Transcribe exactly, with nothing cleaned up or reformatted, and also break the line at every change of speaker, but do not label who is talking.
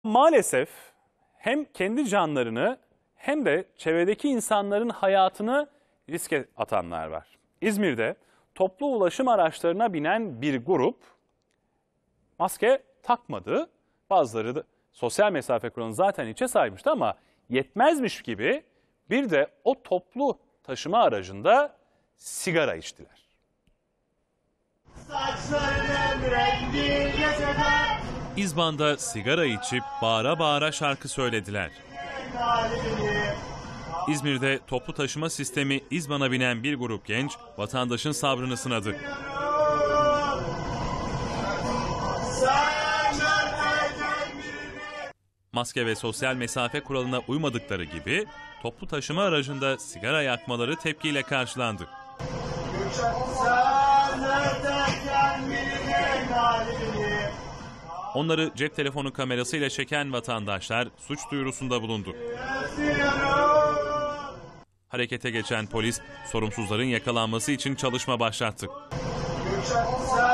Maalesef hem kendi canlarını hem de çevredeki insanların hayatını riske atanlar var. İzmir'de toplu ulaşım araçlarına binen bir grup maske takmadı. Bazıları da sosyal mesafe kuralını zaten içe saymıştı ama yetmezmiş gibi bir de o toplu taşıma aracında sigara içtiler.
İzban'da sigara içip bağıra bağıra şarkı söylediler. İzmir'de toplu taşıma sistemi İzban'a binen bir grup genç vatandaşın sabrını sınadı. Maske ve sosyal mesafe kuralına uymadıkları gibi toplu taşıma aracında sigara yakmaları tepkiyle karşılandı. Onları cep telefonu kamerasıyla çeken vatandaşlar suç duyurusunda bulundu. Harekete geçen polis sorumsuzların yakalanması için çalışma başlattı.